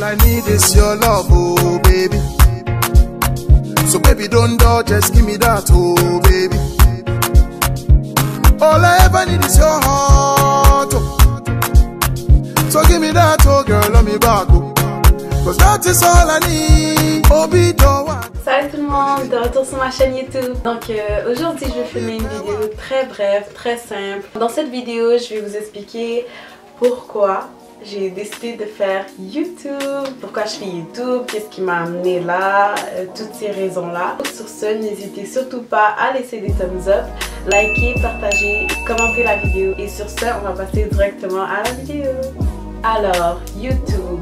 I need is your love, oh baby. So baby, don't doubt, just give me that, oh baby. All I ever need is your heart, oh. So give me that, oh girl, love me back, oh. Cause that is all I need, oh be the one. Salut tout le monde, de retour sur ma chaîne YouTube. Donc aujourd'hui je vais filmer une vidéo très brève, très simple. Dans cette vidéo je vais vous expliquer pourquoi j'ai décidé de faire YouTube, pourquoi je fais YouTube, qu'est-ce qui m'a amené là, toutes ces raisons là. Sur ce, n'hésitez surtout pas à laisser des thumbs up, liker, partager, commenter la vidéo. Et sur ce, on va passer directement à la vidéo. Alors, YouTube.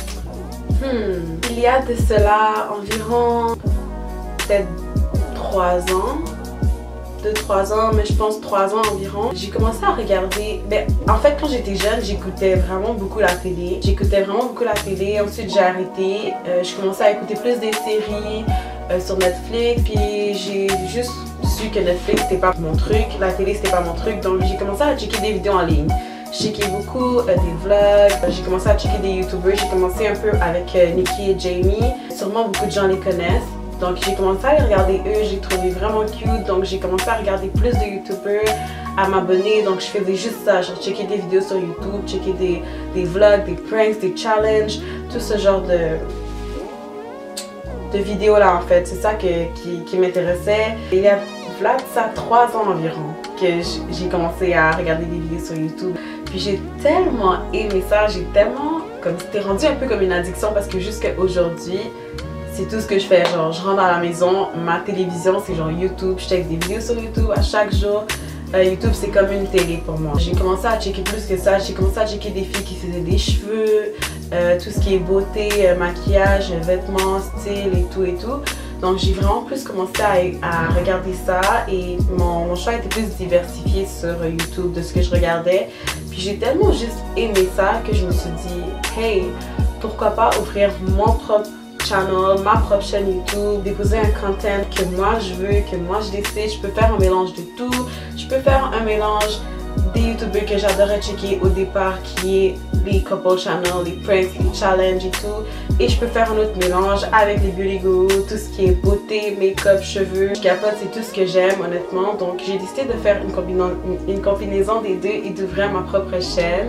Il y a de cela environ peut-être 3 ans. 2-3 ans, mais je pense 3 ans environ. J'ai commencé à regarder, en fait quand j'étais jeune, j'écoutais vraiment beaucoup la télé. Ensuite j'ai arrêté. Je commençais à écouter plus des séries sur Netflix. Puis j'ai juste su que Netflix c'était pas mon truc, la télé c'était pas mon truc. Donc j'ai commencé à checker des vidéos en ligne. J'ai checké beaucoup des vlogs, j'ai commencé à checker des youtubers. J'ai commencé un peu avec Nikki et Jamie. Sûrement beaucoup de gens les connaissent. Donc j'ai commencé à les regarder eux, j'ai trouvé vraiment cute. Donc j'ai commencé à regarder plus de youtubers, à m'abonner. Donc je faisais juste ça, genre checker des vidéos sur YouTube, checker des vlogs, des pranks, des challenges, tout ce genre de vidéos là en fait. C'est ça qui m'intéressait. Il y a là ça 3 ans environ que j'ai commencé à regarder des vidéos sur YouTube. Puis j'ai tellement aimé ça, j'ai tellement, comme c'était rendu un peu comme une addiction parce que jusqu'à aujourd'hui, c'est tout ce que je fais. Genre je rentre à la maison, ma télévision c'est genre YouTube, je check des vidéos sur YouTube à chaque jour. YouTube c'est comme une télé pour moi. J'ai commencé à checker plus que ça, j'ai commencé à checker des filles qui faisaient des cheveux, tout ce qui est beauté, maquillage, vêtements, style et tout. Donc j'ai vraiment plus commencé à regarder ça et mon choix était plus diversifié sur YouTube de ce que je regardais. Puis j'ai tellement juste aimé ça que je me suis dit, hey, pourquoi pas ouvrir mon propre channel, ma propre chaîne YouTube, déposer un content que moi je veux, que moi je décide. Je peux faire un mélange de tout. Je peux faire un mélange des youtubeurs que j'adorais checker au départ, qui est les couple channels, les pranks, les challenges et tout. Et je peux faire un autre mélange avec les beauty gurus, tout ce qui est beauté, make-up, cheveux. Je capote, c'est tout ce que j'aime honnêtement. Donc j'ai décidé de faire une combinaison des deux et d'ouvrir ma propre chaîne.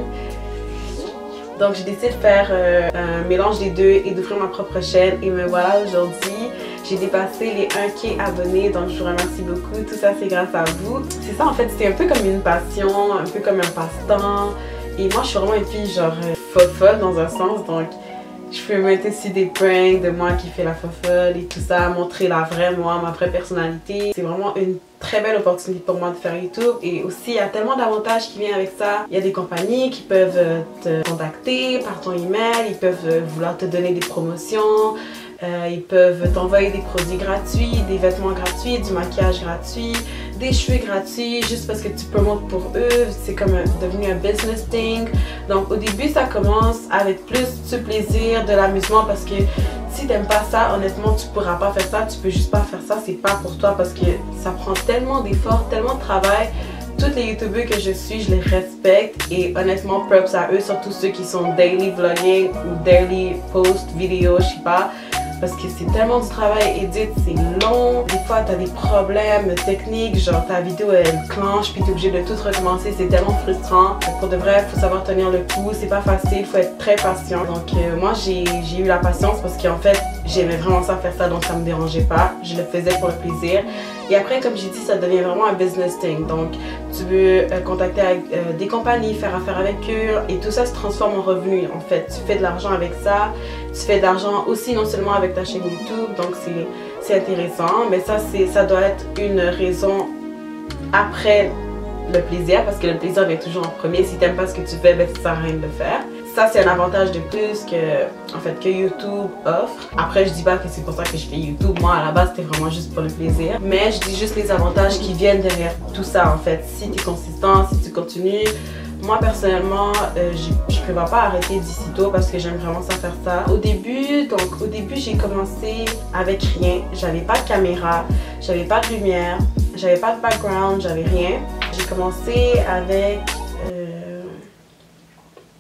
Donc j'ai décidé de faire un mélange des deux et d'ouvrir ma propre chaîne. Et me voilà aujourd'hui. J'ai dépassé les 1K abonnés, donc je vous remercie beaucoup. Tout ça c'est grâce à vous. C'est ça en fait, c'est un peu comme une passion, un peu comme un passe-temps. Et moi je suis vraiment une fille genre fofolle dans un sens. Donc je peux mettre aussi des pranks de moi qui fait la fofolle et tout ça. Montrer la vraie moi, ma vraie personnalité. C'est vraiment une très belle opportunité pour moi de faire YouTube. Et aussi il y a tellement d'avantages qui viennent avec ça. Il y a des compagnies qui peuvent te contacter par ton email. Ils peuvent vouloir te donner des promotions. Ils peuvent t'envoyer des produits gratuits, des vêtements gratuits, du maquillage gratuit, des cheveux gratuits, juste parce que tu promotes pour eux. C'est comme devenu un business thing. Donc au début ça commence avec plus du plaisir, de l'amusement, parce que si t'aimes pas ça, honnêtement tu pourras pas faire ça, tu peux juste pas faire ça, c'est pas pour toi parce que ça prend tellement d'efforts, tellement de travail. Toutes les youtubeurs que je suis, je les respecte et honnêtement props à eux, surtout ceux qui sont daily vlogging ou daily post vidéo, je sais pas. Parce que c'est tellement du travail, edit, c'est long. Des fois, t'as des problèmes techniques, genre ta vidéo elle clenche, puis t'es obligé de tout recommencer. C'est tellement frustrant. Pour de vrai, il faut savoir tenir le coup. C'est pas facile, il faut être très patient. Donc moi, j'ai eu la patience parce qu'en fait, j'aimais vraiment ça faire ça, donc ça me dérangeait pas. Je le faisais pour le plaisir. Et après, comme j'ai dit, ça devient vraiment un business thing. Donc, tu veux contacter avec, des compagnies, faire affaire avec eux, et tout ça se transforme en revenu. En fait, tu fais de l'argent avec ça. Tu fais de l'argent aussi non seulement avec ta chaîne YouTube, donc c'est intéressant. Mais ça doit être une raison après le plaisir, parce que le plaisir vient toujours en premier. Si t'aimes pas ce que tu fais, ben ça sert à rien de le faire. Ça c'est un avantage de plus que YouTube offre. Après je dis pas que c'est pour ça que je fais YouTube. Moi à la base c'était vraiment juste pour le plaisir. Mais je dis juste les avantages qui viennent derrière tout ça en fait. Si tu es consistant, si tu continues. Moi personnellement, je prévois pas arrêter d'ici tôt parce que j'aime vraiment ça faire ça. Au début j'ai commencé avec rien. J'avais pas de caméra, j'avais pas de lumière, j'avais pas de background, j'avais rien. J'ai commencé avec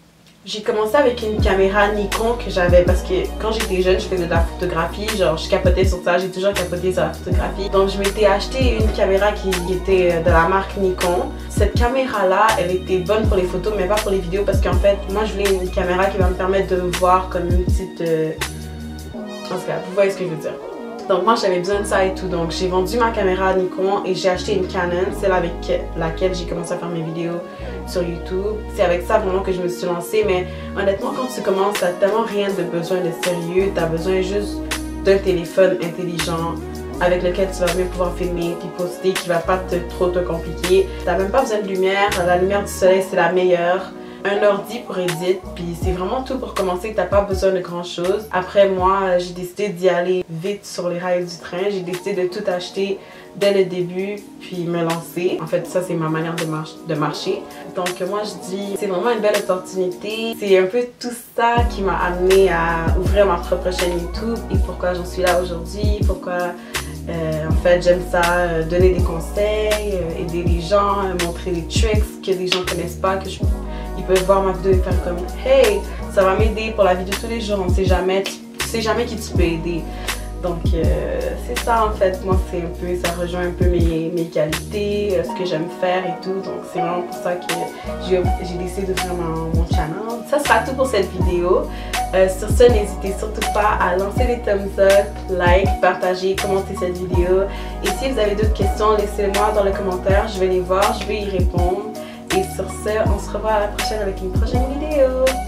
J'ai commencé avec une caméra Nikon que j'avais parce que quand j'étais jeune, je faisais de la photographie, genre je capotais sur ça, j'ai toujours capoté sur la photographie. Donc je m'étais acheté une caméra qui était de la marque Nikon. Cette caméra-là, elle était bonne pour les photos, mais pas pour les vidéos parce qu'en fait, moi je voulais une caméra qui va me permettre de me voir comme une petite... En tout cas, vous voyez ce que je veux dire. Donc moi j'avais besoin de ça et tout, donc j'ai vendu ma caméra Nikon et j'ai acheté une Canon, celle avec laquelle j'ai commencé à faire mes vidéos sur YouTube. C'est avec ça vraiment que je me suis lancée, mais honnêtement quand tu commences, t'as tellement rien de besoin de sérieux, t'as besoin juste d'un téléphone intelligent avec lequel tu vas bien pouvoir filmer puis poster, qui va pas trop te compliquer. T'as même pas besoin de lumière, la lumière du soleil c'est la meilleure. Un ordi pour éditer, puis c'est vraiment tout pour commencer, t'as pas besoin de grand chose. Après moi, j'ai décidé d'y aller vite sur les rails du train, j'ai décidé de tout acheter dès le début, puis me lancer. En fait, ça c'est ma manière de marcher. Donc moi je dis, c'est vraiment une belle opportunité. C'est un peu tout ça qui m'a amené à ouvrir ma propre chaîne YouTube et pourquoi j'en suis là aujourd'hui, pourquoi... en fait, j'aime ça, donner des conseils, aider les gens, montrer des tricks que les gens ne connaissent pas, ils peuvent voir ma vidéo et faire comme « Hey, ça va m'aider pour la vidéo tous les jours, on ne sait jamais, tu sais jamais qui tu peux aider. » Donc, c'est ça en fait, moi c'est un peu, ça rejoint un peu mes qualités, ce que j'aime faire et tout. Donc, c'est vraiment pour ça que j'ai décidé d'ouvrir mon channel. Ça sera tout pour cette vidéo. Sur ce, n'hésitez surtout pas à lancer des thumbs up, like, partager, commenter cette vidéo. Et si vous avez d'autres questions, laissez-les-moi dans les commentaires, je vais les voir, je vais y répondre. Et sur ce, on se revoit à la prochaine avec une prochaine vidéo.